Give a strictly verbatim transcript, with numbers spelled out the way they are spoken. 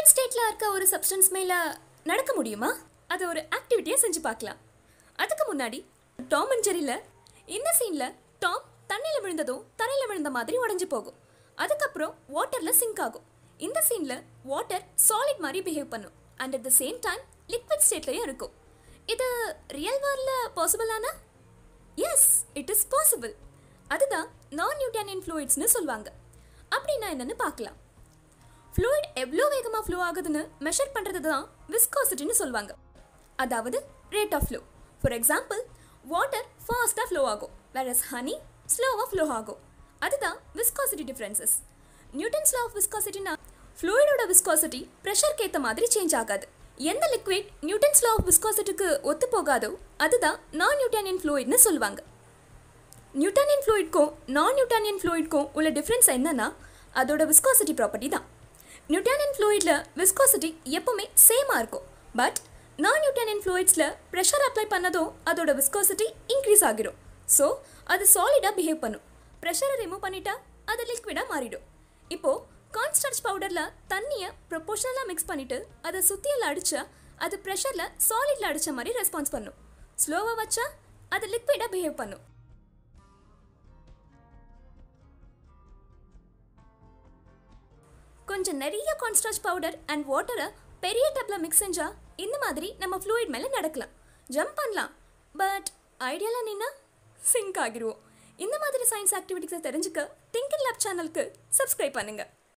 Liquid ஸ்டேட்ல இருக்க ஒரு சப்ஸ்டன்ஸ் மேல நடக்க முடியுமா? அது ஒரு ஆக்டிவிட்டியை செஞ்சு பார்க்கலாம். அதுக்கு முன்னாடி டாம் அண்ட் ஜெரில இந்த சீன்ல டாம் தண்ணியில விழுந்ததும் தரையில விழுந்த மாதிரி உடைஞ்சு போகும். அதுக்கப்புறம் வாட்டர்ல சிங்க் ஆகும். இந்த சீன்ல வாட்டர் சாலிட் மாதிரி பிஹேவ் பண்ணும் and at the same time liquid ஸ்டேட்லயும் இருக்கும். இது ரியல் வேர்ல்ட்ல பாசிபிளானா? Yes, it is possible. அதுதான் நான் நியூட்டனியன் ஃப்ளூயிட்ஸ்னு சொல்லுவாங்க. அப்படின்னா என்னன்னு பார்க்கலாம். ஃப்ளூயிட் எவ்வளோ வேகமாக ஃப்ளோ ஆகுதுன்னு மெஷர் பண்ணுறது தான் விஸ்காசிட்டின்னு சொல்லுவாங்க. அதாவது rate of flow. For example, water ஃபாஸ்ட்டாக ஃப்ளோ ஆகும், வேறஸ் ஹனி ஸ்லோவாக ஃப்ளோ ஆகும். அதுதான் viscosity differences. Newton's law of விஸ்காசிட்டினா ஃப்ளூயிடோட விஸ்காசிட்டி ப்ரெஷருக்கு ஏற்ற மாதிரி சேஞ்ச் ஆகாது. எந்த லிக்விட் நியூட்டன்ஸ் லா ஆஃப் விஸ்காசிட்டிக்கு ஒத்து போகாதோ அதுதான் நான் நியூட்டனியன் ஃப்ளூயிட்னு சொல்லுவாங்க. நியூட்டனியன் ஃப்ளூயிட்க்கும் நான் நியூட்டனியன் ஃப்ளூயிட்க்கும் உள்ள டிஃப்ரென்ஸ் என்னன்னா அதோட விஸ்காசிட்டி ப்ராப்பர்ட்டி தான். நியூட்டனியன் ஃப்ளூயிடில் விஸ்காசிட்டி எப்பவுமே சேமாக இருக்கும். பட் நான் நியூட்டனியன் ஃப்ளூயிட்ஸில் ப்ரெஷர் அப்ளை பண்ணதும் அதோட விஸ்காசிட்டி இன்க்ரீஸ் ஆகிடும். ஸோ அது சாலிடாக பிஹேவ் பண்ணும். ப்ரெஷரை ரிமூவ் பண்ணிட்டா அது லிக்விடாக மாறிடும். இப்போது கார்ன்ஸ்டார்ச் பவுடரில் தண்ணியை ப்ரொபோர்ஷனலாக மிக்ஸ் பண்ணிவிட்டு அதை சுத்தியில் அடித்தா அது ப்ரெஷரில் சாலிடில் அடித்த மாதிரி ரெஸ்பான்ஸ் பண்ணும். ஸ்லோவாக வச்சா அது லிக்விடாக பிஹேவ் பண்ணும். கொஞ்சம் நிறைய கார்ன்ஸ்டார்ச் பவுடர் அண்ட் வாட்டரை பெரிய டப்பில் மிக்ஸ் செஞ்சால் இந்த மாதிரி நம்ம ஃப்ளூயிட் மேலே நடக்கலாம், ஜம்ப் பண்ணலாம். பட் ஐடியாலாம் நின்னா சிங்க் ஆகிடுவோம். இந்த மாதிரி சயின்ஸ் ஆக்டிவிட்டிஸை தெரிஞ்சுக்க திங்க் இன் லேப் சேனலுக்கு சப்ஸ்கிரைப் பண்ணுங்கள்.